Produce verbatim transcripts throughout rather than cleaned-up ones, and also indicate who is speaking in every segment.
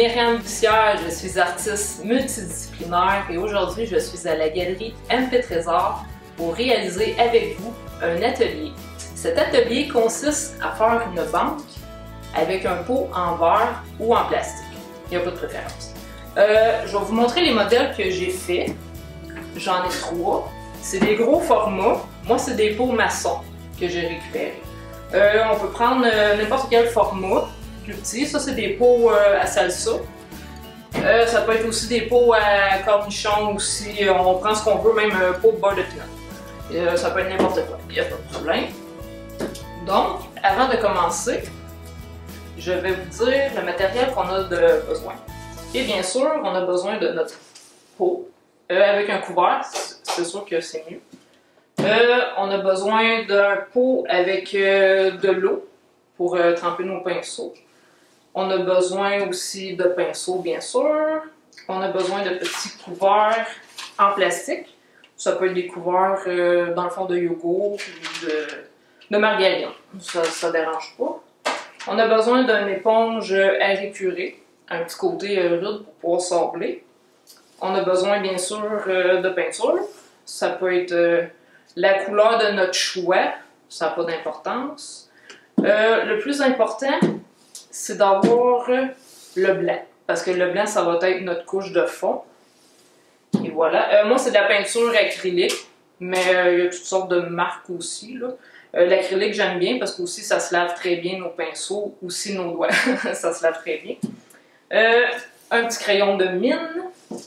Speaker 1: Myriam Bussière, je suis artiste multidisciplinaire et aujourd'hui je suis à la galerie M P Trésor pour réaliser avec vous un atelier. Cet atelier consiste à faire une banque avec un pot en verre ou en plastique. Il n'y a pas de préférence. Euh, je vais vous montrer les modèles que j'ai faits. J'en ai trois. C'est des gros formats. Moi, c'est des pots maçons que j'ai récupérés. Euh, on peut prendre euh, n'importe quel format plus petit. Ça, c'est des pots euh, à salsa. Euh, ça peut être aussi des pots à cornichons aussi. On prend ce qu'on veut, même un pot de beurre de pinot. Euh, ça peut être n'importe quoi. Il n'y a pas de problème. Donc, avant de commencer, je vais vous dire le matériel qu'on a de besoin. Et bien sûr, on a besoin de notre pot euh, avec un couvert. C'est sûr que c'est mieux. Euh, on a besoin d'un pot avec euh, de l'eau pour euh, tremper nos pinceaux. On a besoin aussi de pinceaux, bien sûr. On a besoin de petits couverts en plastique. Ça peut être des couverts euh, dans le fond de yogourt ou de, de margarine. Ça ne dérange pas. On a besoin d'une éponge à récurer, un petit côté euh, rude pour pouvoir sabler. On a besoin, bien sûr, euh, de peinture. Ça peut être euh, la couleur de notre choix, ça n'a pas d'importance. Euh, le plus important, c'est d'avoir le blanc, parce que le blanc, ça va être notre couche de fond. Et voilà. Euh, moi, c'est de la peinture acrylique, mais euh, il y a toutes sortes de marques aussi, là. Euh, L'acrylique, j'aime bien, parce qu'aussi, ça se lave très bien, nos pinceaux, aussi nos doigts, ça se lave très bien. Euh, un petit crayon de mine.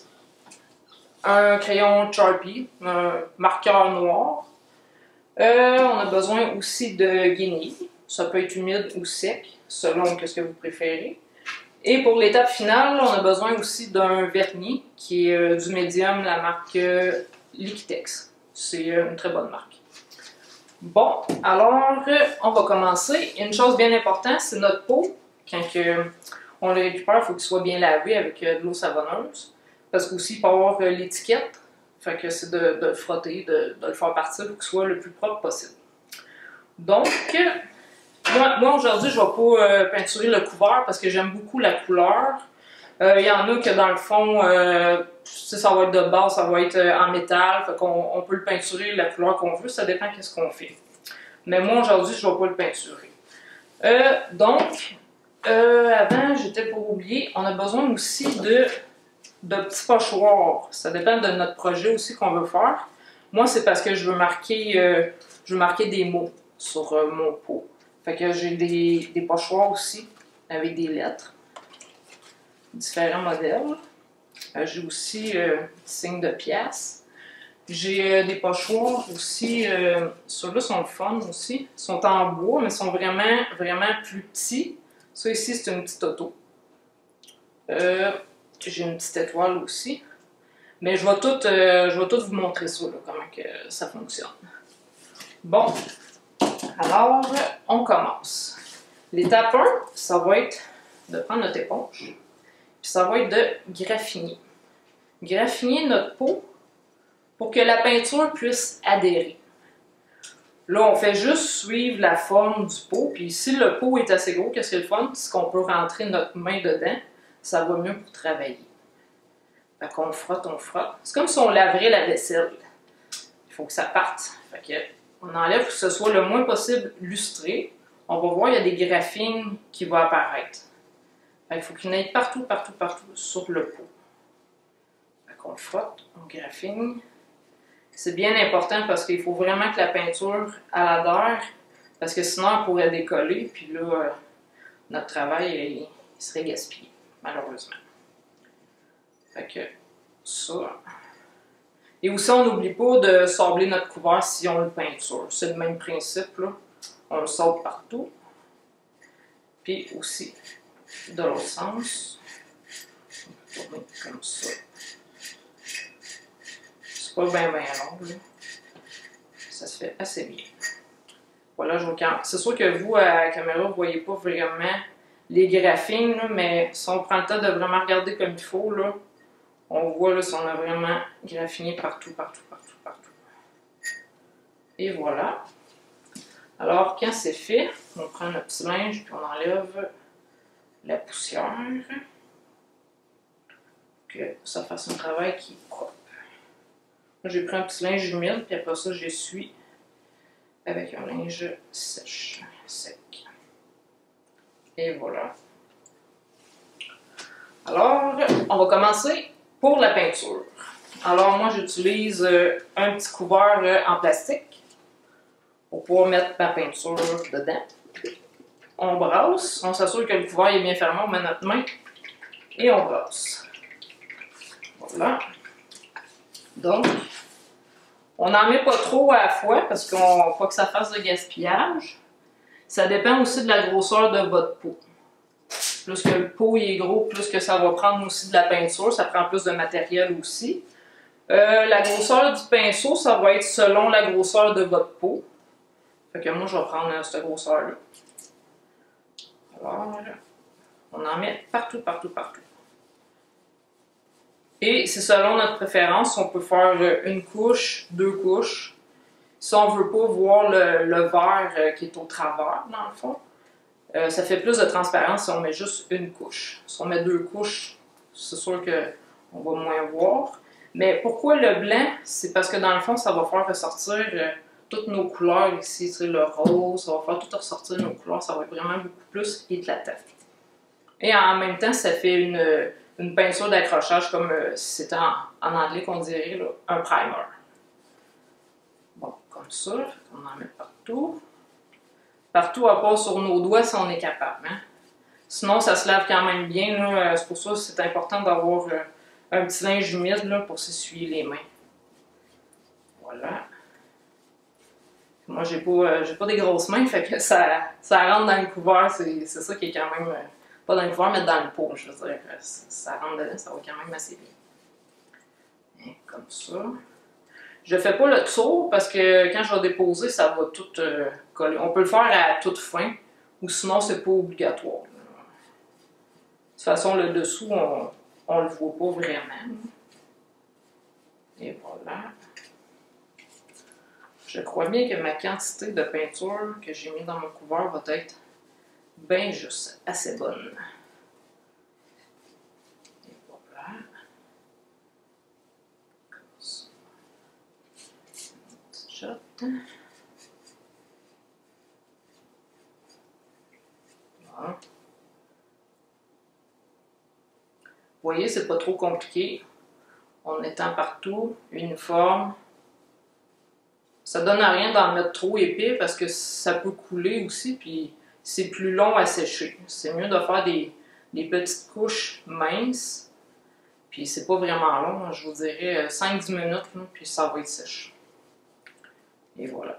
Speaker 1: Un crayon Sharpie, un marqueur noir. Euh, on a besoin aussi de guenilles. Ça peut être humide ou sec, selon ce que vous préférez. Et pour l'étape finale, on a besoin aussi d'un vernis qui est euh, du médium, la marque euh, Liquitex. C'est euh, une très bonne marque. Bon, alors euh, on va commencer. Une chose bien importante, c'est notre pot. Quand euh, on le récupère, il faut qu'il soit bien lavé avec euh, de l'eau savonneuse. Parce qu'aussi, il peut avoir euh, l'étiquette. Fait que c'est de, de le frotter, de, de le faire partir pour qu'il soit le plus propre possible. Donc, euh, moi, moi aujourd'hui, je ne vais pas euh, peinturer le couvert parce que j'aime beaucoup la couleur. Euh, il y en a que dans le fond, euh, ça va être de base, ça va être euh, en métal. Fait qu'on on peut le peinturer la couleur qu'on veut, ça dépend de ce qu'on fait. Mais moi, aujourd'hui, je ne vais pas le peinturer. Euh, donc, euh, avant, j'étais pour oublier, on a besoin aussi de... de petits pochoirs. Ça dépend de notre projet aussi qu'on veut faire. Moi, c'est parce que je veux marquer, euh, je veux marquer des mots sur euh, mon pot. Fait que j'ai des, des pochoirs aussi avec des lettres. Différents modèles. Euh, j'ai aussi euh, des signes de pièces. J'ai euh, des pochoirs aussi. Euh, Ceux-là sont fun aussi. Ils sont en bois, mais ils sont vraiment, vraiment plus petits. Ça ici, c'est une petite auto. Euh, J'ai une petite étoile aussi. Mais je vais tout, euh, je vais tout vous montrer ça, là, comment que ça fonctionne. Bon, alors on commence. L'étape un, ça va être de prendre notre éponge, puis ça va être de graffiner. Graffiner notre pot pour que la peinture puisse adhérer. Là, on fait juste suivre la forme du pot, puis si le pot est assez gros, qu'est-ce qui est le fun, c'est qu'on peut rentrer notre main dedans. Ça va mieux pour travailler. Fait qu'on frotte, on frotte. C'est comme si on laverait la vaisselle. Il faut que ça parte. Fait que on enlève pour que ce soit le moins possible lustré. On va voir, il y a des graphines qui vont apparaître. Fait il faut qu'il y en ait partout, partout, partout sur le pot. Fait qu'on frotte, on graphine. C'est bien important parce qu'il faut vraiment que la peinture adhère, parce que sinon elle pourrait décoller, puis là, euh, notre travail il, il serait gaspillé. Malheureusement. Fait que ça. Et aussi, on n'oublie pas de sabler notre couvert si on le peinture. C'est le même principe, là. On le sable partout. Puis aussi, de l'autre sens, on peut tourner comme ça. C'est pas bien, bien long, là. Ça se fait assez bien. Voilà, je vous calme. C'est sûr que vous, à la caméra, vous ne voyez pas vraiment les graphines, là, mais si on prend le temps de vraiment regarder comme il faut, là, on voit là, si on a vraiment graffiné partout, partout, partout, partout. Et voilà. Alors, quand c'est fait, on prend notre petit linge puis on enlève la poussière. que ça fasse un travail qui est propre. J'ai pris un petit linge humide, puis après ça, j'essuie avec un linge sèche, sec. Et voilà. Alors, on va commencer pour la peinture. Alors, moi, j'utilise un petit couvert en plastique pour pouvoir mettre ma peinture dedans. On brasse, on s'assure que le couvert est bien fermé, on met notre main et on brasse. Voilà. Donc, on n'en met pas trop à la fois parce qu'on ne veut pas que ça fasse de gaspillage. Ça dépend aussi de la grosseur de votre pot. Plus que le pot est gros, plus que ça va prendre aussi de la peinture, ça prend plus de matériel aussi. Euh, la grosseur du pinceau, ça va être selon la grosseur de votre pot. Fait que moi, je vais prendre euh, cette grosseur-là. Alors, on en met partout, partout, partout. Et c'est selon notre préférence, on peut faire une couche, deux couches. Si on ne veut pas voir le, le vert qui est au travers, dans le fond, euh, ça fait plus de transparence si on met juste une couche. Si on met deux couches, c'est sûr qu'on va moins voir. Mais pourquoi le blanc? C'est parce que dans le fond, ça va faire ressortir euh, toutes nos couleurs ici, tu sais, le rose, ça va faire tout ressortir nos couleurs, ça va être vraiment beaucoup plus éclatant. Et en même temps, ça fait une, une peinture d'accrochage comme euh, si c'était en, en anglais qu'on dirait là, un primer. Bon, comme ça, on en met partout. Partout à part sur nos doigts si on est capable. Hein? Sinon, ça se lave quand même bien. C'est pour ça que c'est important d'avoir euh, un petit linge humide là, pour s'essuyer les mains. Voilà. Moi, j'ai pas, euh, j'ai pas des grosses mains, fait que ça, ça rentre dans le couvert. C'est ça qui est quand même... Euh, pas dans le couvert, mais dans le pot, je veux dire. Ça rentre dedans, ça va quand même assez bien. Et comme ça. Je fais pas le tour parce que quand je vais déposer, ça va tout euh, coller. On peut le faire à toute fin, ou sinon, c'est pas obligatoire. De toute façon, le dessous, on, on le voit pas vraiment. Et voilà. Je crois bien que ma quantité de peinture que j'ai mis dans mon couvert va être bien juste, assez bonne. Et voilà. Comme ça. Une petite shot. Voilà. Vous voyez, c'est pas trop compliqué. On étend partout, uniforme. Ça donne à rien d'en mettre trop épais parce que ça peut couler aussi, puis c'est plus long à sécher. C'est mieux de faire des, des petites couches minces, puis c'est pas vraiment long, je vous dirais cinq dix minutes, là, puis ça va être sèche. Et voilà.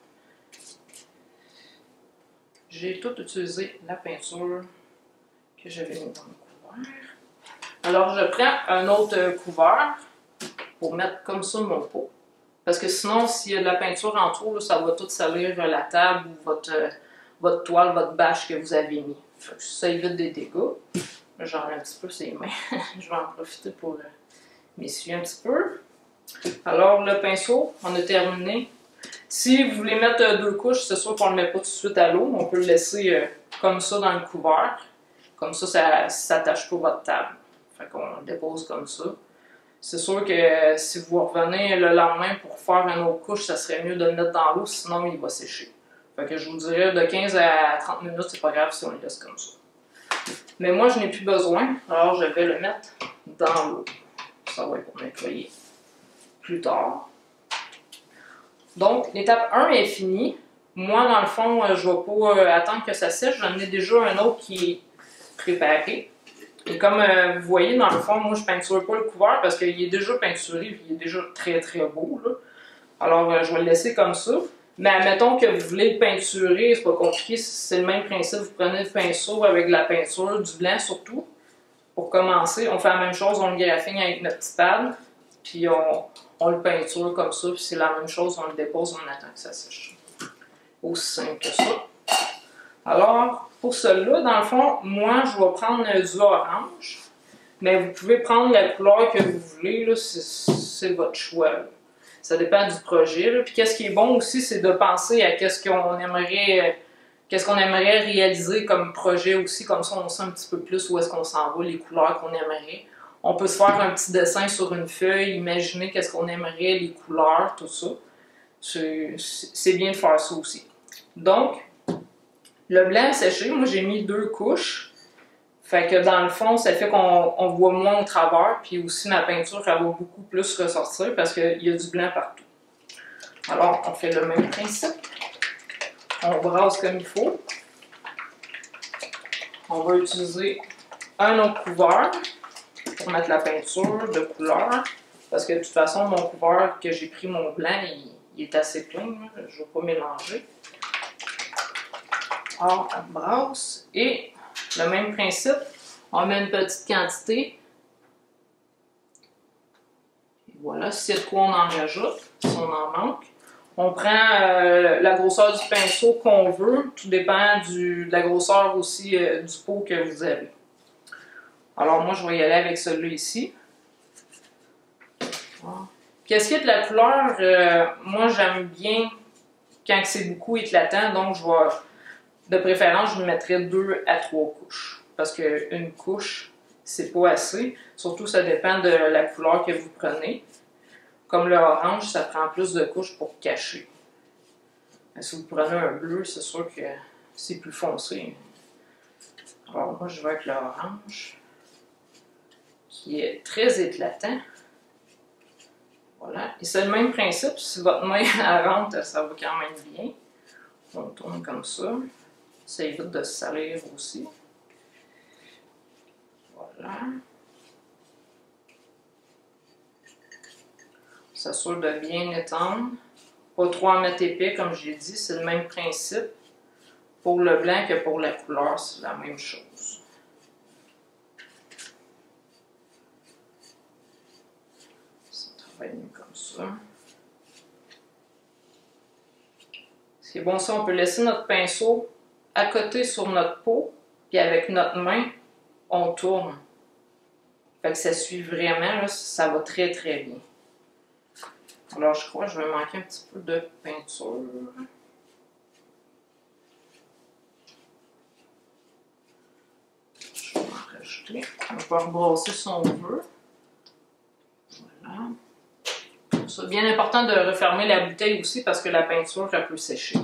Speaker 1: J'ai tout utilisé la peinture que j'avais mis dans le couvert. Alors je prends un autre couvert pour mettre comme ça mon pot. Parce que sinon, s'il y a de la peinture en trop, là, ça va tout salir la table ou votre, euh, votre toile, votre bâche que vous avez mis. Fait que ça évite des dégâts. J'en ai un petit peu ses mains. Je vais en profiter pour euh, m'essuyer un petit peu. Alors, le pinceau, on a terminé. Si vous voulez mettre euh, deux couches, c'est sûr qu'on ne le met pas tout de suite à l'eau. On peut le laisser euh, comme ça dans le couvert. Comme ça, ça ne s'attache pas à votre table. Fait qu'on le dépose comme ça. C'est sûr que si vous revenez le lendemain pour faire une autre couche, ça serait mieux de le mettre dans l'eau, sinon il va sécher. Fait que je vous dirais de quinze à trente minutes, c'est pas grave si on le laisse comme ça. Mais moi, je n'ai plus besoin, alors je vais le mettre dans l'eau. Ça va être pour nettoyer plus tard. Donc, l'étape un est finie. Moi, dans le fond, je ne vais pas attendre que ça sèche. J'en ai déjà un autre qui est préparé. Et comme euh, vous voyez, dans le fond, moi, je ne peinture pas le couvert parce qu'il est déjà peinturé et il est déjà très, très beau. Là. Alors, euh, je vais le laisser comme ça. Mais admettons que vous voulez le peinturer, c'est pas compliqué, c'est le même principe. Vous prenez le pinceau avec de la peinture, du blanc surtout. Pour commencer, on fait la même chose, on le graphine avec notre petit pad. Puis on, on le peinture comme ça, puis c'est la même chose, on le dépose, on attend que ça sèche. Aussi simple que ça. Alors, pour celui-là, dans le fond, moi, je vais prendre du orange. Mais vous pouvez prendre la couleur que vous voulez, c'est votre choix. Là. Ça dépend du projet. Là. Puis qu'est-ce qui est bon aussi, c'est de penser à qu'est-ce qu'on aimerait, qu'est-ce qu'on aimerait réaliser comme projet aussi. Comme ça, on sait un petit peu plus où est-ce qu'on s'en va, les couleurs qu'on aimerait. On peut se faire un petit dessin sur une feuille, imaginer qu'est-ce qu'on aimerait, les couleurs, tout ça. C'est bien de faire ça aussi. Donc, le blanc séché, moi j'ai mis deux couches. Fait que dans le fond, ça fait qu'on voit moins au travers, puis aussi ma peinture, elle va beaucoup plus ressortir parce qu'il y a du blanc partout. Alors, on fait le même principe. On brasse comme il faut. On va utiliser un autre couvert pour mettre la peinture de couleur. Parce que de toute façon, mon couvert que j'ai pris, mon blanc, il, il est assez plein. Je ne vais pas mélanger. Alors, on brasse. Et le même principe, on met une petite quantité. Et voilà, si c'est de quoi on en rajoute, si on en manque. On prend euh, la grosseur du pinceau qu'on veut, tout dépend du, de la grosseur aussi euh, du pot que vous avez. Alors moi je vais y aller avec celui-là ici. Qu'est-ce qu'il y a de la couleur? Euh, moi j'aime bien quand c'est beaucoup éclatant, donc je vais, de préférence je mettrai deux à trois couches. Parce qu'une couche, c'est pas assez. Surtout ça dépend de la couleur que vous prenez. Comme le orange, ça prend plus de couches pour cacher. Mais si vous prenez un bleu, c'est sûr que c'est plus foncé. Alors moi, je vais avec l'orange, qui est très éclatant. Voilà. Et c'est le même principe. Si votre main rentre, ça va quand même bien. On tourne comme ça. Ça évite de se salir aussi. Voilà. S'assure de bien étendre. Pas trop en mettre épais, comme j'ai dit, c'est le même principe. Pour le blanc que pour la couleur, c'est la même chose. Ça travaille mieux comme ça. Ce qui est bon, ça, on peut laisser notre pinceau à côté sur notre peau, puis avec notre main, on tourne. Fait que ça suit vraiment, là, ça va très très bien. Alors, je crois que je vais manquer un petit peu de peinture. Je vais en rajouter. On peut rebrasser si on veut. Voilà. C'est bien important de refermer la bouteille aussi parce que la peinture, elle peut sécher.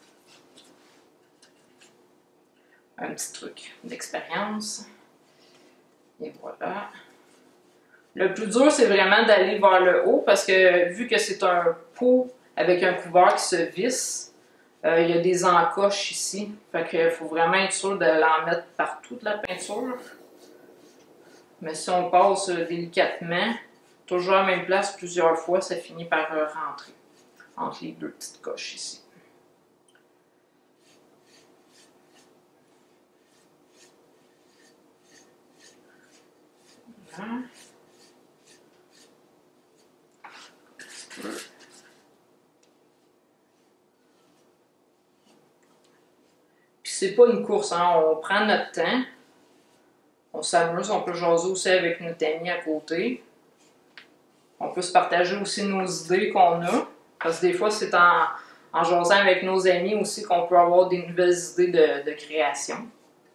Speaker 1: Un petit truc d'expérience. Et voilà. Le plus dur, c'est vraiment d'aller vers le haut parce que vu que c'est un pot avec un couvert qui se visse, euh, il y a des encoches ici. Fait qu'il faut vraiment être sûr de l'en mettre partout de la peinture. Mais si on passe délicatement, toujours à la même place plusieurs fois, ça finit par euh, rentrer entre les deux petites coches ici. Voilà. Puis c'est pas une course, hein? On prend notre temps, on s'amuse, on peut jaser aussi avec notre ami à côté. On peut se partager aussi nos idées qu'on a, parce que des fois c'est en, en jasant avec nos amis aussi qu'on peut avoir des nouvelles idées de, de création.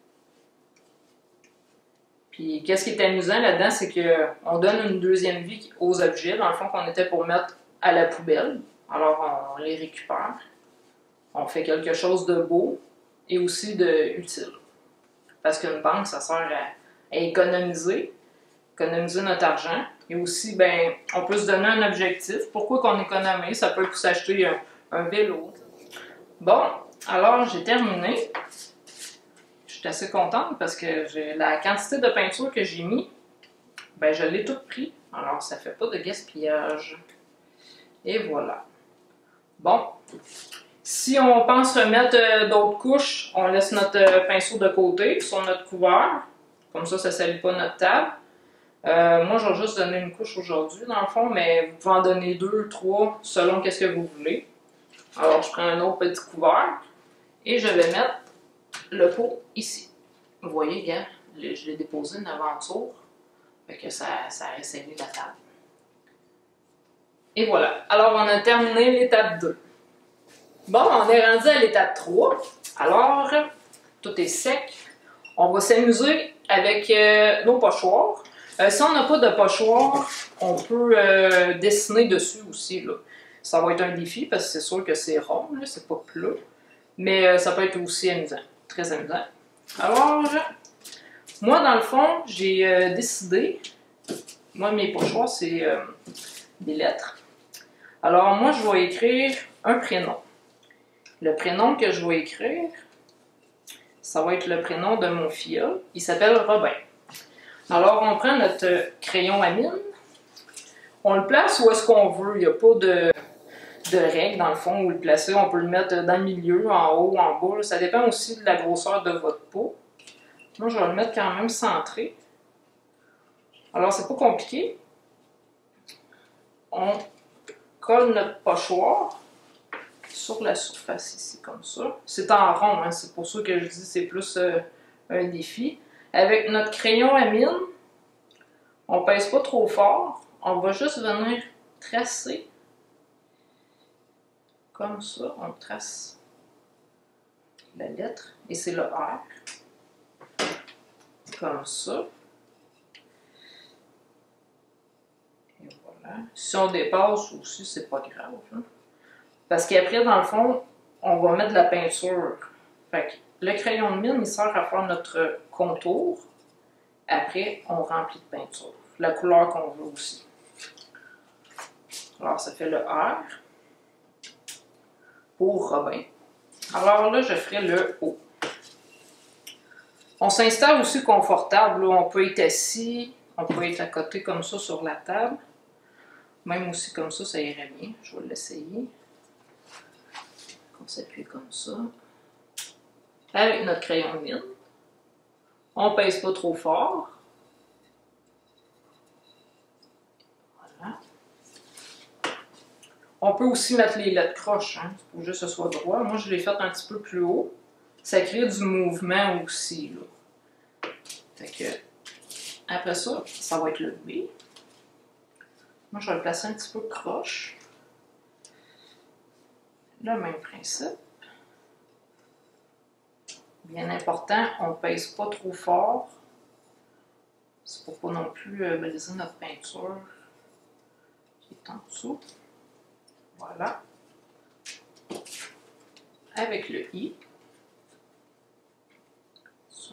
Speaker 1: Puis qu'est-ce qui est amusant là-dedans, c'est qu'on donne une deuxième vie aux objets, dans le fond qu'on était pour mettre à la poubelle. Alors on les récupère. On fait quelque chose de beau et aussi de utile. Parce qu'une banque, ça sert à, à économiser, économiser notre argent. Et aussi, ben, on peut se donner un objectif. Pourquoi qu'on économise? Ça peut être pour s'acheter un, un vélo. Bon, alors j'ai terminé. Je suis assez contente parce que j'ai la quantité de peinture que j'ai mis, ben je l'ai toute pris. Alors ça fait pas de gaspillage. Et voilà. Bon. Si on pense remettre euh, d'autres couches, on laisse notre euh, pinceau de côté sur notre couvert. Comme ça, ça ne salit pas notre table. Euh, moi, je vais juste donner une couche aujourd'hui, dans le fond, mais vous pouvez en donner deux, trois, selon qu'est-ce que vous voulez. Alors, je prends un autre petit couvert et je vais mettre le pot ici. Vous voyez, gars, je l'ai déposé une aventure. Fait que ça, ça a resserré la table. Et voilà. Alors, on a terminé l'étape deux. Bon, on est rendu à l'étape trois. Alors, tout est sec. On va s'amuser avec euh, nos pochoirs. Euh, si on n'a pas de pochoir, on peut euh, dessiner dessus aussi, là. Ça va être un défi parce que c'est sûr que c'est rond, c'est pas plat. Mais euh, ça peut être aussi amusant, très amusant. Alors, moi dans le fond, j'ai euh, décidé, moi mes pochoirs c'est euh, des lettres. Alors moi je vais écrire un prénom. Le prénom que je vais écrire, ça va être le prénom de mon filleul. Il s'appelle Robin. Alors on prend notre crayon à mine, on le place où est-ce qu'on veut, il n'y a pas de... de règles dans le fond où le placer. On peut le mettre dans le milieu, en haut, en bas. Ça dépend aussi de la grosseur de votre peau. Moi, je vais le mettre quand même centré. Alors, c'est pas compliqué. On colle notre pochoir sur la surface ici, comme ça. C'est en rond, hein, c'est pour ça que je dis que c'est plus euh, un défi. Avec notre crayon à mine, on pèse pas trop fort. On va juste venir tracer. Comme ça, on trace la lettre, et c'est le R. Comme ça. Et voilà. Si on dépasse aussi, c'est pas grave. Hein? Parce qu'après, dans le fond, on va mettre de la peinture. Fait que le crayon de mine, il sert à faire notre contour. Après, on remplit de peinture. La couleur qu'on veut aussi. Alors, ça fait le R. Pour Robin. Alors là, je ferai le O. On s'installe aussi confortable. Là. On peut être assis, on peut être à côté comme ça sur la table. Même aussi comme ça, ça irait bien. Je vais l'essayer. On s'appuie comme ça. Avec notre crayon de mine. On ne pèse pas trop fort. Voilà. On peut aussi mettre les lettres croches, hein, pour juste que ce soit droit. Moi, je l'ai fait un petit peu plus haut. Ça crée du mouvement aussi, là. Fait que, après ça, ça va être le B. Moi, je vais le placer un petit peu croche. Le même principe. Bien important, on ne pèse pas trop fort. C'est pour pas non plus euh, briser notre peinture qui est en dessous. Voilà. Avec le I. Ça.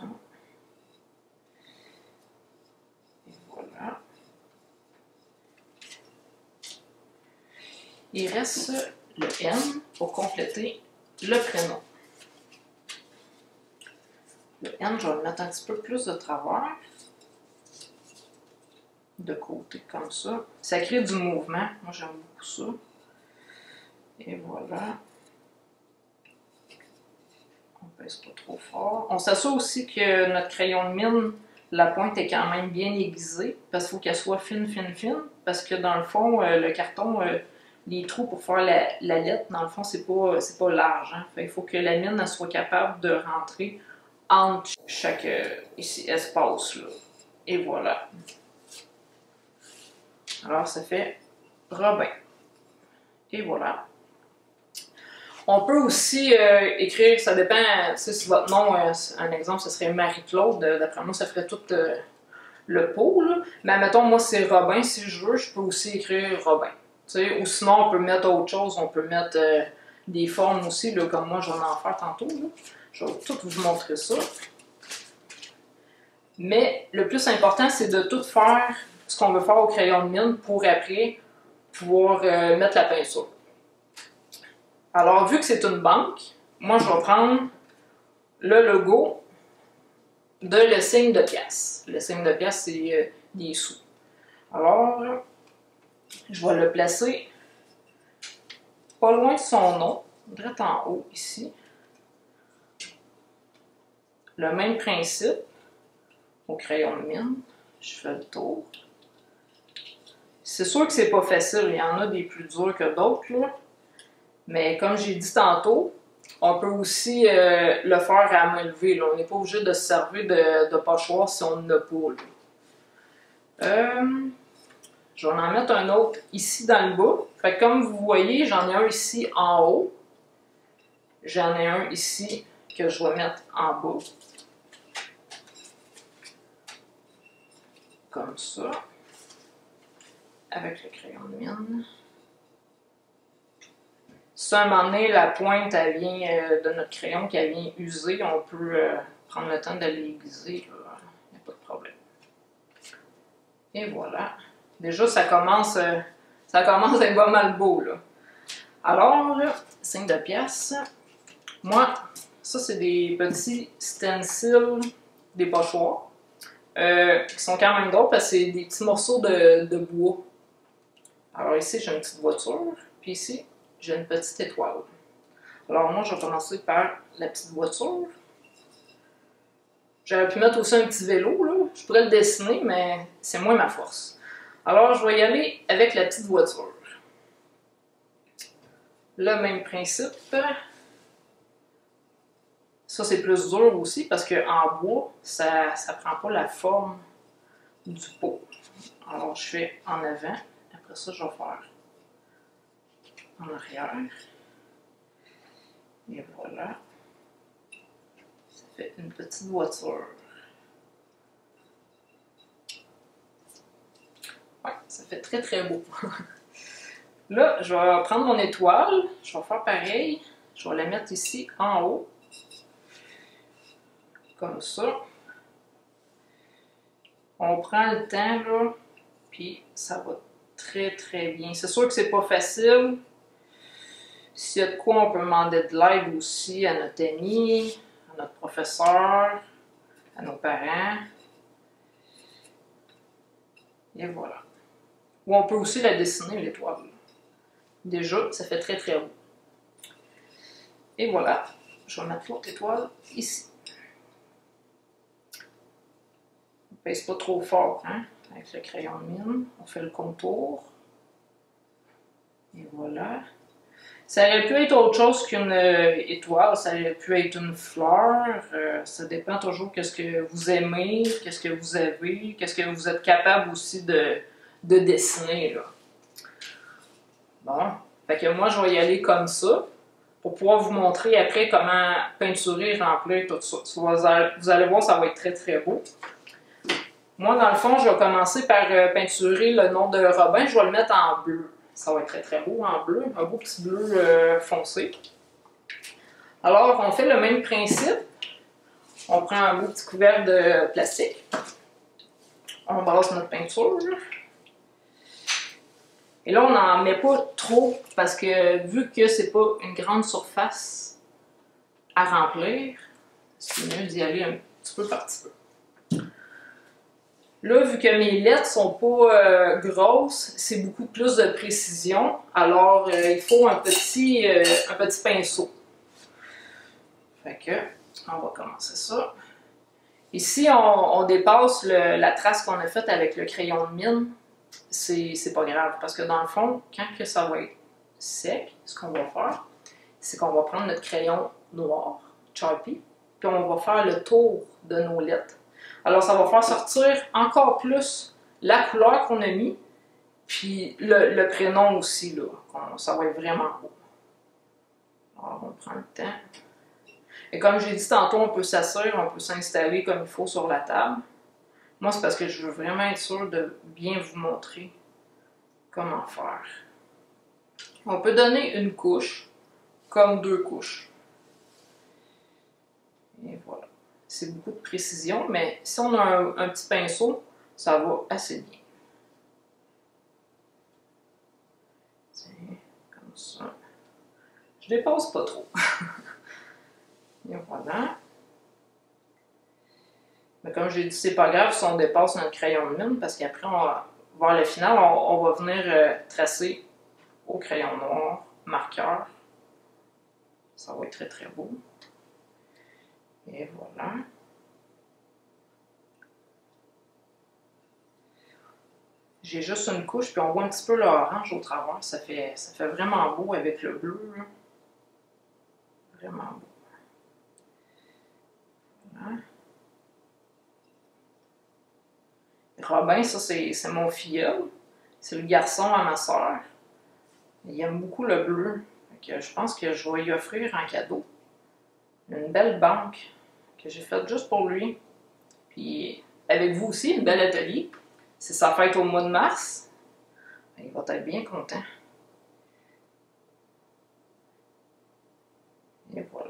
Speaker 1: Et voilà. Il reste le N pour compléter le prénom. Le N, je vais le mettre un petit peu plus de travers. De côté, comme ça. Ça crée du mouvement. Moi, j'aime beaucoup ça. Et voilà. On pèse pas trop fort. On s'assure aussi que notre crayon de mine, la pointe est quand même bien aiguisée. Parce qu'il faut qu'elle soit fine, fine, fine. Parce que dans le fond, euh, le carton, euh, les trous pour faire la, la lettre, dans le fond, c'est pas, c'est pas large. Hein. Fait, il faut que la mine elle soit capable de rentrer entre chaque euh, ici, espace. Là. Et voilà. Alors, ça fait Robin. Et voilà. On peut aussi euh, écrire, ça dépend, si votre nom, euh, un exemple, ce serait Marie-Claude, d'après moi, ça ferait tout euh, le pot, là. Mais mettons, moi, c'est Robin, si je veux, je peux aussi écrire Robin. T'sais, ou sinon, on peut mettre autre chose, on peut mettre euh, des formes aussi, là, comme moi, je vais en faire tantôt. Là. Je vais tout vous montrer ça. Mais le plus important, c'est de tout faire ce qu'on veut faire au crayon de mine pour après pouvoir euh, mettre la peinture. Alors, vu que c'est une banque, moi, je vais prendre le logo de le signe de pièce. Le signe de pièce, c'est euh, des sous. Alors, je vais le placer pas loin de son nom, direct en haut, ici. Le même principe au crayon de mine. Je fais le tour. C'est sûr que c'est pas facile, il y en a des plus durs que d'autres, là. Mais comme j'ai dit tantôt, on peut aussi euh, le faire à main levée. Là. On n'est pas obligé de se servir de, de pochoir si on n'a pas. Euh, je vais en mettre un autre ici dans le bas. Fait que comme vous voyez, j'en ai un ici en haut. J'en ai un ici que je vais mettre en bas. comme ça, avec le crayon de mine. Si à un moment donné, la pointe elle vient euh, de notre crayon qui vient user, on peut euh, prendre le temps de l'aiguiser, il n'y a pas de problème. Et voilà. Déjà, ça commence, euh, ça commence à être pas mal beau, là. Alors, signe de pièce. Moi, ça, c'est des petits stencils, des pochoirs, euh, qui sont quand même drôles parce que c'est des petits morceaux de, de bois. Alors ici, j'ai une petite voiture, puis ici, j'ai une petite étoile. Alors moi, je vais commencer par la petite voiture. J'aurais pu mettre aussi un petit vélo, là. Je pourrais le dessiner, mais c'est moins ma force. Alors, je vais y aller avec la petite voiture. Le même principe. Ça, c'est plus dur aussi parce qu'en bois, ça ne prend pas la forme du pot. Alors, je fais en avant. Après ça, je vais faire en arrière. Et voilà. Ça fait une petite voiture. Ouais, ça fait très très beau. Là, je vais prendre mon étoile. Je vais faire pareil. Je vais la mettre ici en haut. Comme ça. On prend le temps, là, puis ça va très très bien. C'est sûr que c'est pas facile. S'il y a de quoi, on peut demander de l'aide aussi à notre ami, à notre professeur, à nos parents. Et voilà. Ou on peut aussi la dessiner, l'étoile. Déjà, ça fait très très beau. Et voilà. Je vais mettre l'autre étoile ici. On pèse pas trop fort, hein, avec le crayon de mine. On fait le contour. Et voilà. Ça aurait pu être autre chose qu'une euh, étoile, ça aurait pu être une fleur. Euh, ça dépend toujours de ce que vous aimez, qu'est-ce que vous avez, qu'est-ce que vous êtes capable aussi de, de dessiner, là. Bon. Fait que moi, je vais y aller comme ça, pour pouvoir vous montrer après comment peinturer, remplir tout ça. Vous allez, vous allez voir, ça va être très très beau. Moi, dans le fond, je vais commencer par euh, peinturer le nom de Robin. Je vais le mettre en bleu. Ça va être très très beau en bleu, un beau petit bleu euh, foncé. Alors, on fait le même principe. On prend un beau petit couvercle de plastique. On brasse notre peinture. Et là, on n'en met pas trop parce que vu que c'est pas une grande surface à remplir, c'est mieux d'y aller un petit peu par petit peu. Là, vu que mes lettres sont pas euh, grosses, c'est beaucoup plus de précision. Alors, euh, il faut un petit, euh, un petit pinceau. Fait que, on va commencer ça. Ici, on, on dépasse le, la trace qu'on a faite avec le crayon de mine. C'est pas grave, parce que dans le fond, quand que ça va être sec, ce qu'on va faire, c'est qu'on va prendre notre crayon noir, Sharpie, puis on va faire le tour de nos lettres. Alors, ça va faire sortir encore plus la couleur qu'on a mis, puis le, le prénom aussi, là. Ça va être vraiment beau. Alors, on prend le temps. Et comme j'ai dit tantôt, on peut s'asseoir, on peut s'installer comme il faut sur la table. Moi, c'est parce que je veux vraiment être sûre de bien vous montrer comment faire. On peut donner une couche, comme deux couches. Et voilà. C'est beaucoup de précision, mais si on a un, un petit pinceau, ça va assez bien. Tiens, comme ça. Je dépasse pas trop. Et voilà. Mais comme j'ai dit, c'est pas grave si on dépasse notre crayon de mine, parce qu'après, on va, vers le final, on, on va venir euh, tracer au crayon noir, marqueur. Ça va être très très beau. Et voilà. J'ai juste une couche, puis on voit un petit peu l'orange au travers. Ça fait, ça fait vraiment beau avec le bleu, là. Vraiment beau. Voilà. Robin, ça c'est mon filleul. C'est le garçon à ma soeur. Il aime beaucoup le bleu. Donc, je pense que je vais lui offrir en cadeau une belle banque que j'ai faite juste pour lui. Puis avec vous aussi, une belle atelier. c'est sa fête au mois de mars. Il va être bien content. Et voilà.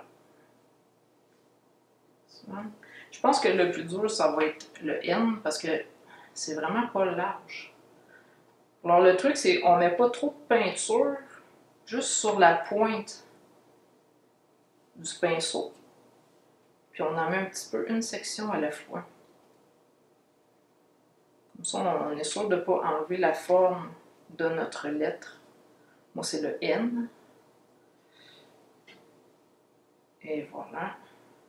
Speaker 1: Ça. Je pense que le plus dur, ça va être le N parce que c'est vraiment pas large. Alors le truc, c'est qu'on met pas trop de peinture juste sur la pointe du pinceau. Puis on en met un petit peu une section à la fois. Comme ça, on est sûr de ne pas enlever la forme de notre lettre. Moi, c'est le N. Et voilà.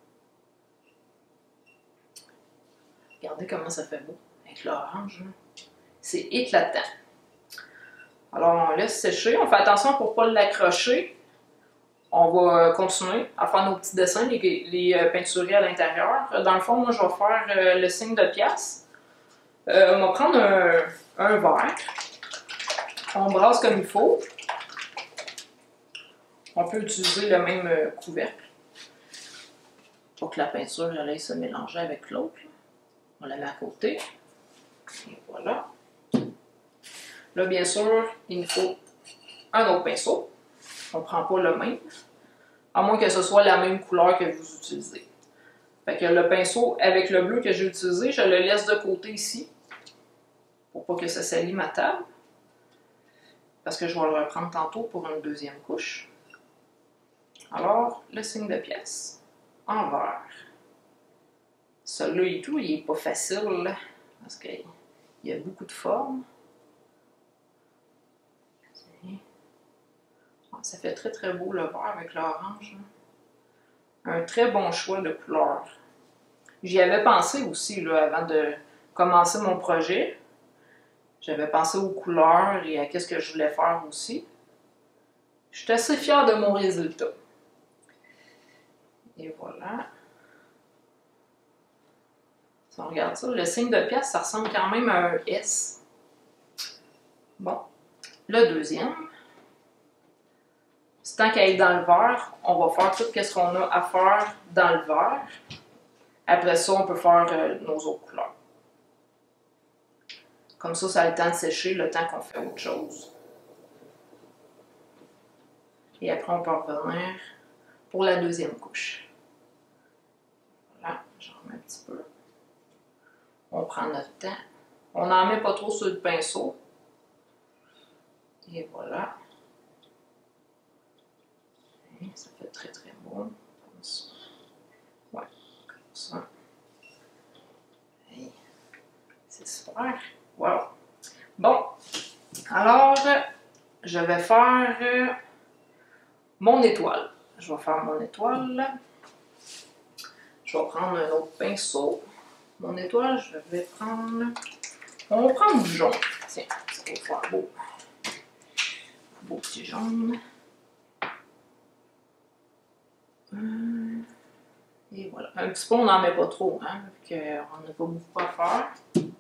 Speaker 1: Regardez comment ça fait beau avec l'orange. C'est éclatant. Alors, on laisse sécher. On fait attention pour ne pas l'accrocher. On va continuer à faire nos petits dessins, les, les peinturés à l'intérieur. Dans le fond, moi, je vais faire le signe de pièce. Euh, on va prendre un, un verre. On brasse comme il faut. On peut utiliser le même couvercle pour que la peinture aille se mélanger avec l'autre. On la met à côté. Et voilà. Là, bien sûr, il nous faut un autre pinceau. On ne prend pas le même, à moins que ce soit la même couleur que vous utilisez. Fait que le pinceau avec le bleu que j'ai utilisé, je le laisse de côté ici, pour pas que ça salit ma table. Parce que je vais le reprendre tantôt pour une deuxième couche. Alors, le signe de pièce, en vert. Celui-là et tout, il n'est pas facile, parce qu'il y a beaucoup de formes. Ça fait très très beau le vert avec l'orange. Un très bon choix de couleur. J'y avais pensé aussi là, avant de commencer mon projet. J'avais pensé aux couleurs et à ce que je voulais faire aussi. Je suis assez fière de mon résultat. Et voilà. Si on regarde ça, le signe de pièce, ça ressemble quand même à un S. Bon, le deuxième. Tant qu'elle est dans le vert, on va faire tout ce qu'on a à faire dans le vert. Après ça, on peut faire euh, nos autres couleurs. Comme ça, ça a le temps de sécher le temps qu'on fait autre chose. Et après, on peut revenir pour la deuxième couche. Voilà, j'en remets un petit peu. On prend notre temps. On n'en met pas trop sur le pinceau. Et voilà. Ça fait très très beau, comme ça. Ouais, comme ça. Hey, c'est super. Wow. Bon, alors, je vais faire mon étoile. Je vais faire mon étoile. Je vais prendre un autre pinceau. Mon étoile, je vais prendre... On va prendre du jaune. Tiens, ça va faire beau. Beau petit jaune. Et voilà. Un petit peu, on n'en met pas trop, hein, vu qu'on n'a pas beaucoup à faire.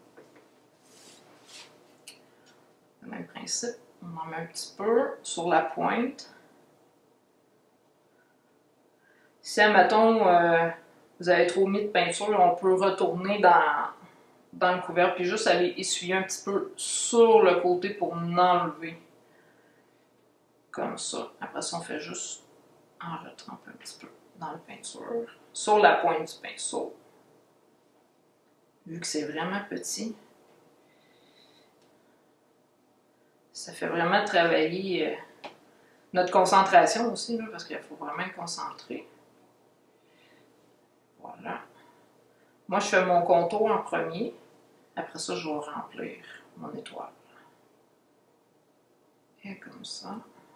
Speaker 1: Le même principe, on en met un petit peu sur la pointe. Si, admettons, euh, vous avez trop mis de peinture, on peut retourner dans, dans le couvercle puis juste aller essuyer un petit peu sur le côté pour enlever. Comme ça. Après ça, on fait juste en retremper un petit peu dans la peinture, sur la pointe du pinceau. Vu que c'est vraiment petit, ça fait vraiment travailler euh, notre concentration aussi, là, parce qu'il faut vraiment être concentré. Voilà. Moi, je fais mon contour en premier. Après ça, je vais remplir mon étoile. Et comme ça.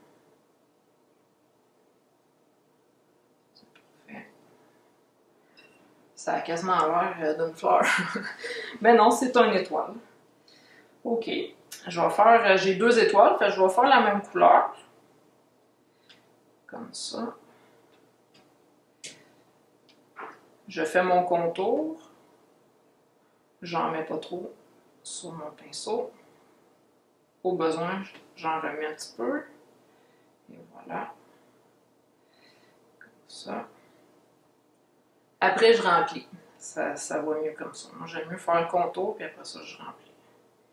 Speaker 1: Ça a quasiment l'air d'une fleur. Mais non, c'est une étoile. OK. Je vais faire... J'ai deux étoiles, fait que je vais faire la même couleur. Comme ça. Je fais mon contour. J'en mets pas trop sur mon pinceau. Au besoin, j'en remets un petit peu. Et voilà. Comme ça. Après, je remplis. Ça, ça va mieux comme ça. Moi, j'aime mieux faire le contour, puis après ça, je remplis.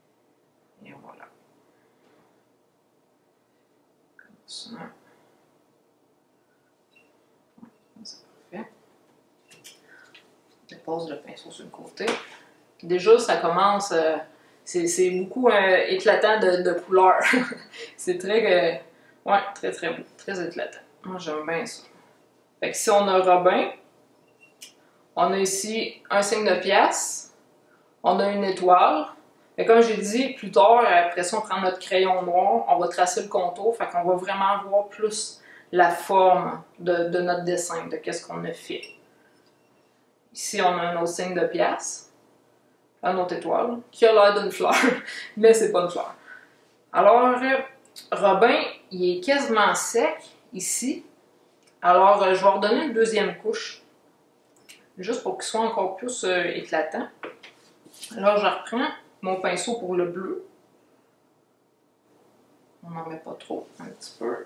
Speaker 1: Ça. C'est parfait. Je dépose le pinceau sur le côté. Déjà, ça commence, euh, c'est beaucoup euh, éclatant de, de couleurs. C'est très, euh, ouais, très très beau, très éclatant. Moi, j'aime bien ça. Fait que si on a Robin, on a ici un signe de pièce, on a une étoile. Et comme j'ai dit plus tard, après ça, on prend notre crayon noir, on va tracer le contour, fait qu'on va vraiment voir plus la forme de, de notre dessin, de qu'est-ce qu'on a fait. Ici, on a un autre signe de pièce, une autre étoile, qui a l'air d'une fleur, mais c'est pas une fleur. Alors, Robin, il est quasiment sec ici. Alors, je vais redonner une deuxième couche, juste pour qu'il soit encore plus euh, éclatant. Alors, je reprends mon pinceau pour le bleu. On n'en met pas trop, un petit peu.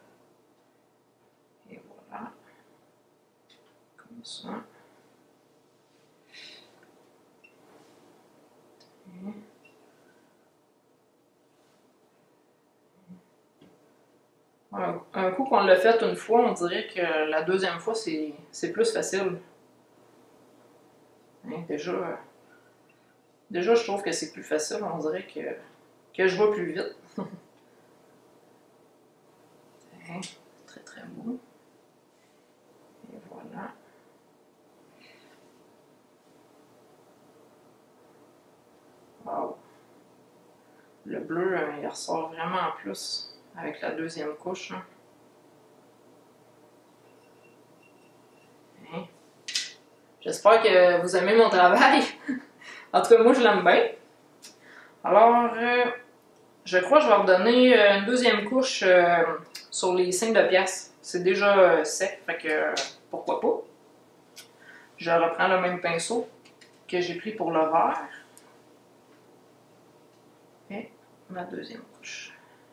Speaker 1: Et voilà. Comme ça. Un, un coup qu'on l'a fait une fois, on dirait que la deuxième fois, c'est plus facile. Hein, déjà, déjà, je trouve que c'est plus facile. On dirait que, que je vais plus vite. Hein, très très beau. Et voilà. Wow. Le bleu, hein, il ressort vraiment en plus avec la deuxième couche. Hein. Hein. J'espère que vous aimez mon travail. En tout cas, moi, je l'aime bien. Alors, euh, je crois que je vais redonner une deuxième couche euh, sur les signes de pièce. C'est déjà euh, sec, fait que euh, pourquoi pas. Je reprends le même pinceau que j'ai pris pour le vert. Et ma deuxième couche.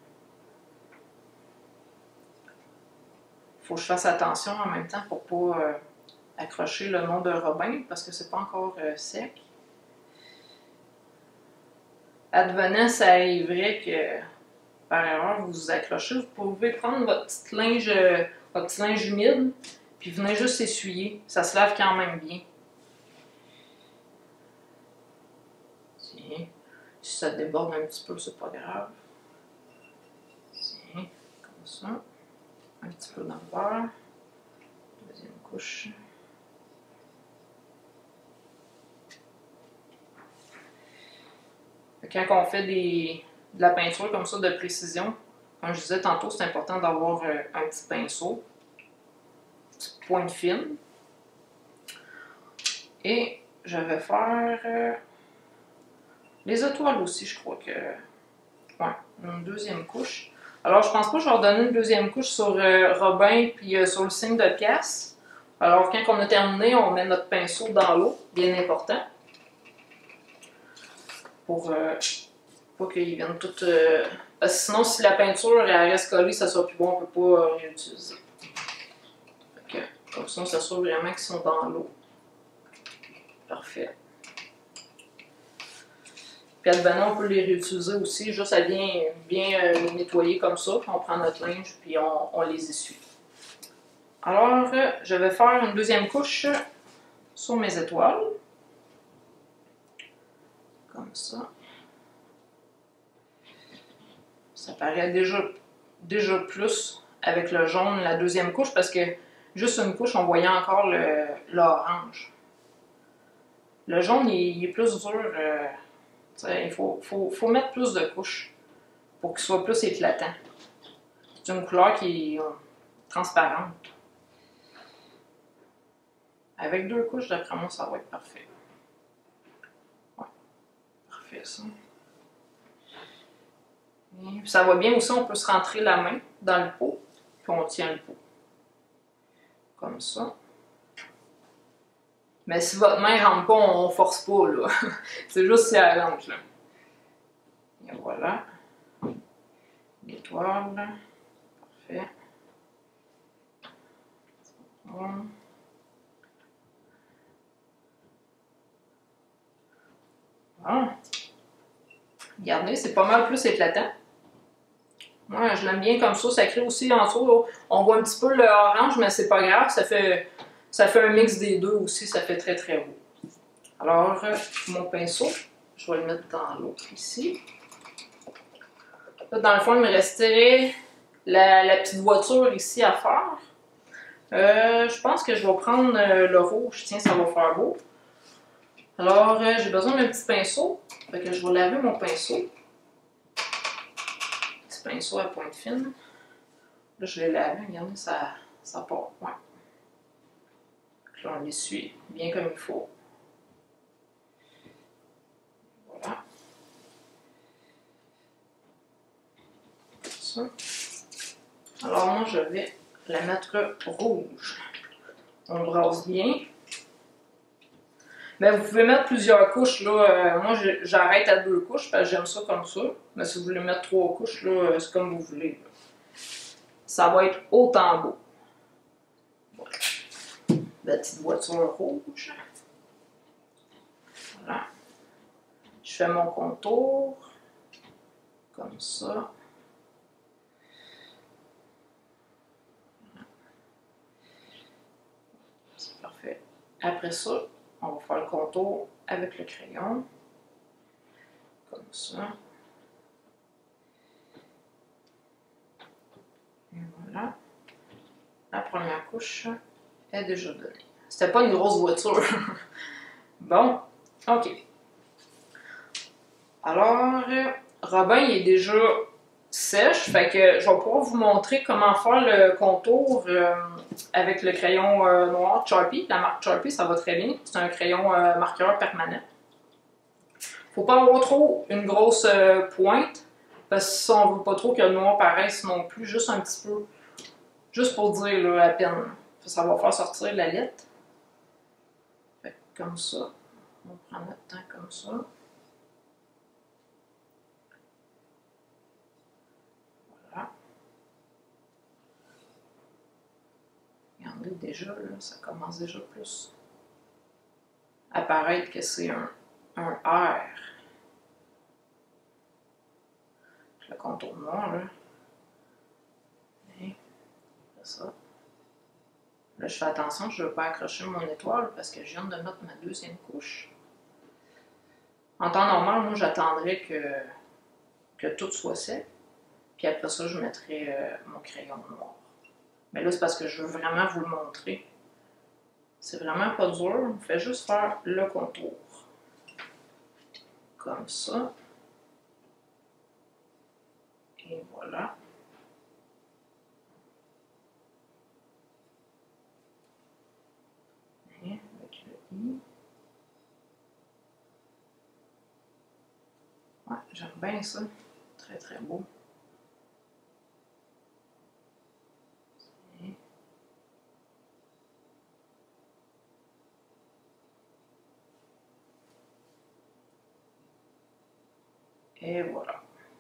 Speaker 1: Il faut que je fasse attention en même temps pour ne pas euh, accrocher le nom de Robin parce que c'est pas encore euh, sec. Advenant, ça arriverait que par erreur vous vous accrochez. Vous pouvez prendre votre petit linge, euh, votre petit linge humide puis venez juste essuyer. Ça se lave quand même bien. Tiens. Si ça déborde un petit peu, c'est pas grave. Tiens, comme ça. Un petit peu dans le beurre. Deuxième couche. Quand on fait des, de la peinture comme ça de précision, comme je disais tantôt, c'est important d'avoir euh, un petit pinceau, une petite pointe fine. Et je vais faire euh, les étoiles aussi, je crois que. Ouais, une deuxième couche. Alors, je pense pas que je vais redonner une deuxième couche sur euh, Robin puis euh, sur le signe de pièce. Alors, quand on a terminé, on met notre pinceau dans l'eau, bien important. Pour euh, pas qu'ils viennent tout. Euh, parce que sinon, si la peinture elle reste collée, ça sera plus bon, on peut pas euh, réutiliser. Fait que, comme ça, on s'assure vraiment qu'ils sont dans l'eau. Parfait. Puis advenant, on peut les réutiliser aussi, juste à bien, bien euh, nettoyer comme ça. Puis on prend notre linge, puis on, on les essuie. Alors, euh, je vais faire une deuxième couche sur mes étoiles. Comme ça. Ça paraît déjà, déjà plus avec le jaune, la deuxième couche, parce que juste une couche, on voyait encore l'orange. Le, le jaune, il, il est plus dur. Euh, il faut, faut, faut mettre plus de couches pour qu'il soit plus éclatant. C'est une couleur qui est euh, transparente. Avec deux couches, d'après moi, ça va être parfait. Ouais, parfait ça. Et ça va bien aussi, on peut se rentrer la main dans le pot, puis on tient le pot. Comme ça. Mais si votre main ne rentre pas, on ne force pas, là. C'est juste si elle rentre, là. Et voilà. L'étoile. Parfait. Bon. Bon. Regardez, c'est pas mal plus éclatant. Moi, je l'aime bien comme ça. Ça crée aussi en dessous, là, on voit un petit peu le orange, mais c'est pas grave. Ça fait, ça fait un mix des deux aussi. Ça fait très très beau. Alors, mon pinceau, je vais le mettre dans l'autre ici. Là, dans le fond, il me resterait la, la petite voiture ici à faire. Euh, je pense que je vais prendre euh, le rouge. Tiens, ça va faire beau. Alors, euh, j'ai besoin d'un petit pinceau. Fait que je vais laver mon pinceau. Petit pinceau à pointe fine. Là, je l'ai lavé. Regardez, ça, ça part. Ouais. Là, on l'essuie bien comme il faut. Voilà. Ça. Alors, moi, je vais la mettre rouge. On brasse bien. Mais vous pouvez mettre plusieurs couches, là. Euh, moi, j'arrête à deux couches parce que j'aime ça comme ça. Mais si vous voulez mettre trois couches, là, c'est comme vous voulez. Là. Ça va être autant beau. Voilà. La petite voiture rouge. Voilà. Je fais mon contour. Comme ça. C'est parfait. Après ça, on va faire le contour avec le crayon. Comme ça. Et voilà. La première couche est déjà donnée. C'était pas une grosse voiture. Bon, ok. Alors, Robin, il est déjà sèche, fait que je vais pouvoir vous montrer comment faire le contour euh, avec le crayon euh, noir Sharpie. La marque Sharpie, ça va très bien. C'est un crayon euh, marqueur permanent. Faut pas avoir trop une grosse euh, pointe, parce que ça, on veut pas trop que le noir paraisse non plus, juste un petit peu. Juste pour dire, là, à peine. Ça va faire sortir la lettre. Fait que comme ça. On prend notre temps comme ça. Voilà. Regardez déjà, là, ça commence déjà plus à paraître que c'est un, un R. Le contour noir, là. Et ça. Là, je fais attention, je ne veux pas accrocher mon étoile parce que je viens de mettre ma deuxième couche. En temps normal, moi, j'attendrai que, que tout soit sec. Puis après ça, je mettrai euh, mon crayon noir. Mais là, c'est parce que je veux vraiment vous le montrer. C'est vraiment pas dur. On fait juste faire le contour. Comme ça. Et voilà. Et avec le i. Ouais, j'aime bien ça. Très, très beau. Et voilà.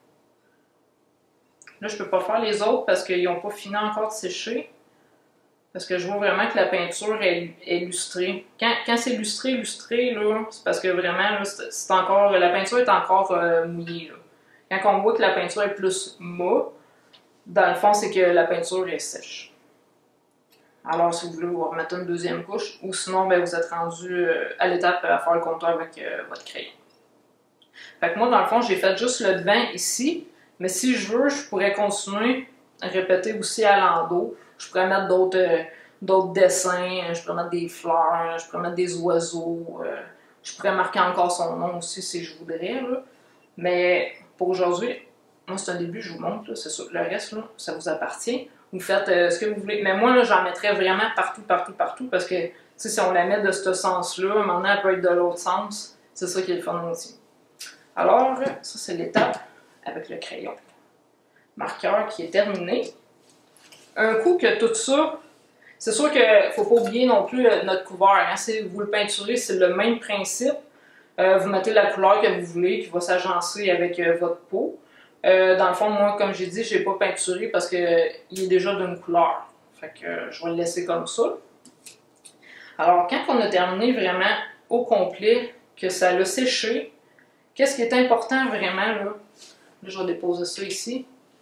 Speaker 1: Là, je ne peux pas faire les autres parce qu'ils n'ont pas fini encore de sécher. Parce que je vois vraiment que la peinture est, est lustrée. Quand, quand c'est lustré, lustré, là, c'est parce que vraiment, c'est encore, la peinture est encore euh, mouillée. Là. Quand on voit que la peinture est plus mou, dans le fond, c'est que la peinture est sèche. Alors, si vous voulez, vous remettez une deuxième couche, ou sinon, ben, vous êtes rendu euh, à l'étape à faire le contour avec euh, votre crayon. Fait que moi, dans le fond, j'ai fait juste le devant ici, mais si je veux, je pourrais continuer à répéter aussi à l'endos. Je pourrais mettre d'autres euh, d'autres dessins, je pourrais mettre des fleurs, je pourrais mettre des oiseaux, euh, je pourrais marquer encore son nom aussi si je voudrais. Là. Mais pour aujourd'hui, moi c'est un début, je vous montre, c'est sûr. Le reste, là, ça vous appartient. Vous faites euh, ce que vous voulez. Mais moi, j'en mettrais vraiment partout, partout, partout, parce que si on la met de ce sens-là, maintenant elle peut être de l'autre sens. C'est ça qui est le fun aussi. Alors, ça c'est l'étape avec le crayon marqueur qui est terminé. Un coup que tout ça, c'est sûr qu'il ne faut pas oublier non plus notre couvert. Hein. Si vous le peinturez, c'est le même principe. Euh, vous mettez la couleur que vous voulez qui va s'agencer avec euh, votre peau. Euh, dans le fond, moi, comme j'ai dit, je n'ai pas peinturé parce qu'il euh, est déjà d'une couleur. Fait que euh, je vais le laisser comme ça. Alors, quand on a terminé vraiment au complet, que ça l'a séché, qu'est-ce qui est important vraiment là? Là, je vais déposer ça ici.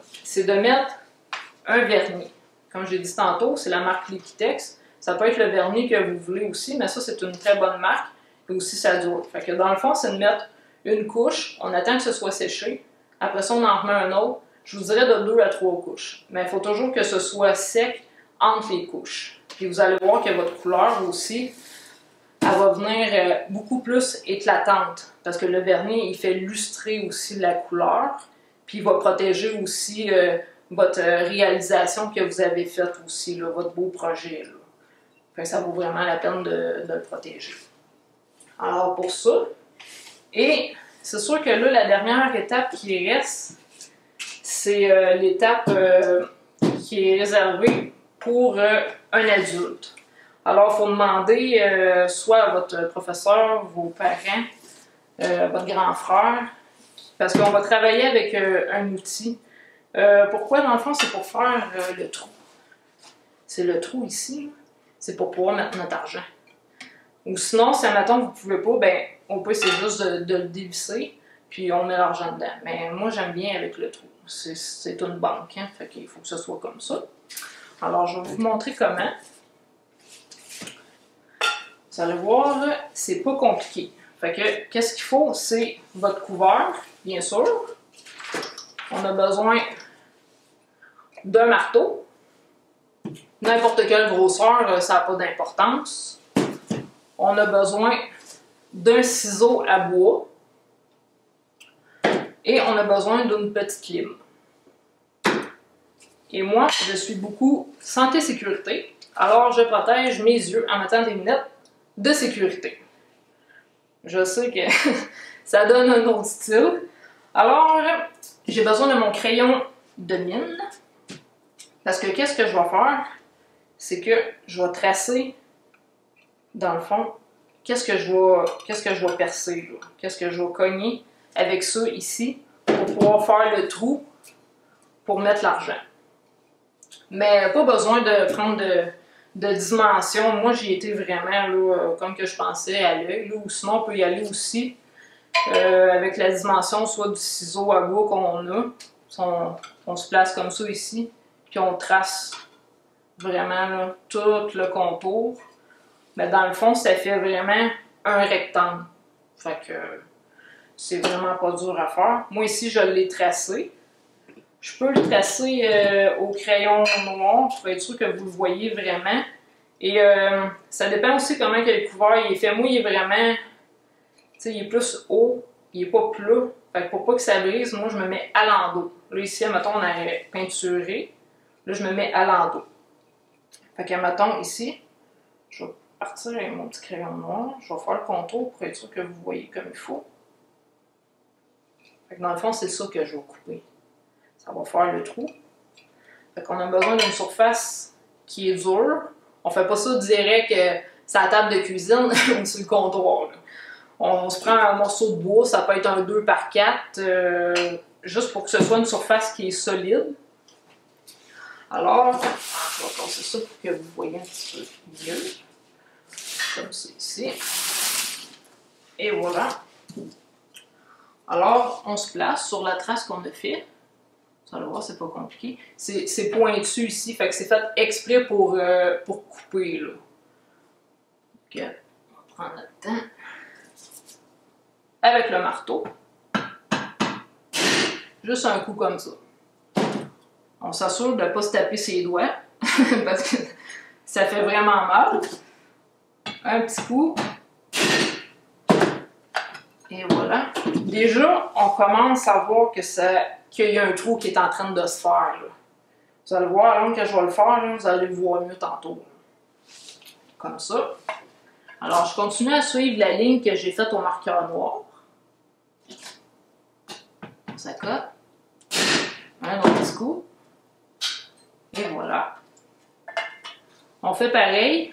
Speaker 1: c'est de mettre un vernis. Comme j'ai dit tantôt, c'est la marque Liquitex. Ça peut être le vernis que vous voulez aussi, mais ça, c'est une très bonne marque. Et aussi, ça dure. Fait que dans le fond, c'est de mettre une couche, on attend que ce soit séché. Après ça, on en remet un autre. Je vous dirais de deux à trois couches. Mais il faut toujours que ce soit sec entre les couches. Puis vous allez voir que votre couleur aussi, elle va venir beaucoup plus éclatante. Parce que le vernis, il fait lustrer aussi la couleur. Puis il va protéger aussi euh, votre réalisation que vous avez faite aussi, là, votre beau projet. Là. Fait que ça vaut vraiment la peine de, de le protéger. Alors pour ça, et c'est sûr que là, la dernière étape qui reste, c'est euh, l'étape euh, qui est réservée pour euh, un adulte. Alors, il faut demander euh, soit à votre professeur, vos parents, euh, votre grand frère, parce qu'on va travailler avec euh, un outil. Euh, pourquoi, dans le fond, c'est pour faire euh, le trou. C'est le trou ici, c'est pour pouvoir mettre notre argent. Ou sinon, si, admettons, vous ne pouvez pas, ben, on peut essayer juste de, de le dévisser, puis on met l'argent dedans. Mais moi, j'aime bien avec le trou. C'est une banque, hein, fait qu'il faut que ce soit comme ça. Alors, je vais vous montrer comment. Vous allez voir, c'est pas compliqué. Fait que, qu'est-ce qu'il faut? C'est votre couvert, bien sûr. On a besoin d'un marteau. N'importe quelle grosseur, ça n'a pas d'importance. On a besoin d'un ciseau à bois. Et on a besoin d'une petite lime. Et moi, je suis beaucoup santé-sécurité. Alors, je protège mes yeux en mettant des lunettes de sécurité. Je sais que ça donne un autre style. Alors, j'ai besoin de mon crayon de mine. Parce que qu'est-ce que je vais faire? C'est que je vais tracer, dans le fond, qu'est-ce que je vais, qu'est-ce que je vais percer, qu'est-ce que je vais cogner avec ça ici pour pouvoir faire le trou pour mettre l'argent. Mais pas besoin de prendre de, de dimension. Moi, j'y étais vraiment là, comme que je pensais à l'œil. Ou sinon, on peut y aller aussi euh, avec la dimension soit du ciseau à bois qu'on a. On, on se place comme ça ici. Puis on trace vraiment là, tout le contour. Mais dans le fond, ça fait vraiment un rectangle. Fait que c'est vraiment pas dur à faire. Moi ici, je l'ai tracé. Je peux le tracer euh, au crayon noir pour être sûr que vous le voyez vraiment. Et euh, ça dépend aussi comment que le couvert il est fait. Moi, il est vraiment, tu sais, il est plus haut, il est pas plat. Fait que pour pas que ça brise, moi, je me mets à l'endos. Là, ici, admettons, on a peinturé. Là, je me mets à l'endos. Fait que, admettons, ici, je vais partir avec mon petit crayon noir. Je vais faire le contour pour être sûr que vous voyez comme il faut. Fait que dans le fond, c'est ça que je vais couper. Ça va faire le trou. Fait qu'on a besoin d'une surface qui est dure. On fait pas ça direct euh, sur la table de cuisine ou sur le comptoir. Là. On se prend un morceau de bois, ça peut être un deux par quatre, euh, juste pour que ce soit une surface qui est solide. Alors, je vais passer ça pour que vous voyez un petit peu mieux. Comme ça ici. Et voilà. Alors, on se place sur la trace qu'on a fait. Vous allez voir, c'est pas compliqué. C'est pointu ici, fait que c'est fait exprès pour, euh, pour couper, là. Ok, on va prendre notre temps. Avec le marteau. Juste un coup comme ça. On s'assure de ne pas se taper ses doigts, parce que ça fait vraiment mal. Un petit coup. Et voilà. Déjà, on commence à voir que ça... qu'il y a un trou qui est en train de se faire. Là. Vous allez voir, là, que je vais le faire, là, vous allez le voir mieux tantôt. Comme ça. Alors, je continue à suivre la ligne que j'ai faite au marqueur noir. Ça cote. Un autre petit coup. Et voilà. On fait pareil.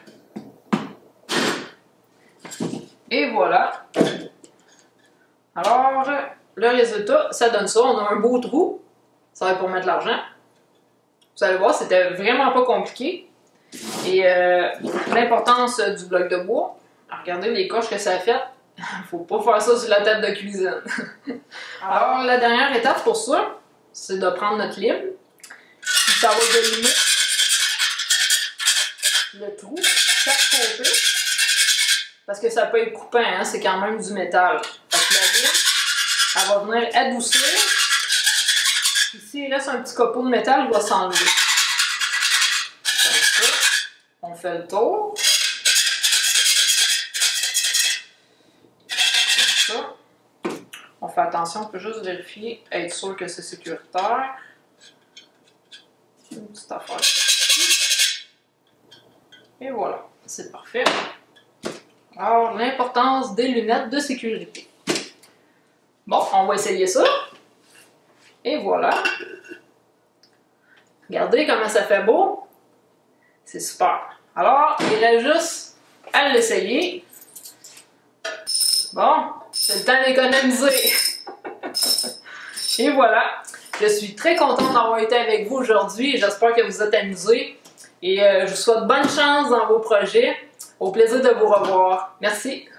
Speaker 1: Et voilà. Alors... le résultat, ça donne ça. On a un beau trou. Ça va être pour mettre l'argent. Vous allez voir, c'était vraiment pas compliqué. Et euh, l'importance du bloc de bois. Alors, regardez les coches que ça a fait. Faut pas faire ça sur la table de cuisine. Alors, la dernière étape pour ça, c'est de prendre notre lime, puis ça va délimer le trou, chaque côté, parce que ça peut être coupant, hein, c'est quand même du métal. Fait que la lime, elle va venir adoucir, puis s'il reste un petit copeau de métal, il va s'enlever. Comme ça, on fait le tour. Comme ça. On fait attention, on peut juste vérifier, être sûr que c'est sécuritaire. Une petite affaire. Et voilà, c'est parfait. Alors, l'importance des lunettes de sécurité. Bon, on va essayer ça. Et voilà. Regardez comment ça fait beau. C'est super. Alors, il reste juste à l'essayer. Bon, c'est le temps d'économiser. Et voilà. Je suis très contente d'avoir été avec vous aujourd'hui et j'espère que vous êtes amusés. Et euh, je vous souhaite bonne chance dans vos projets. Au plaisir de vous revoir. Merci.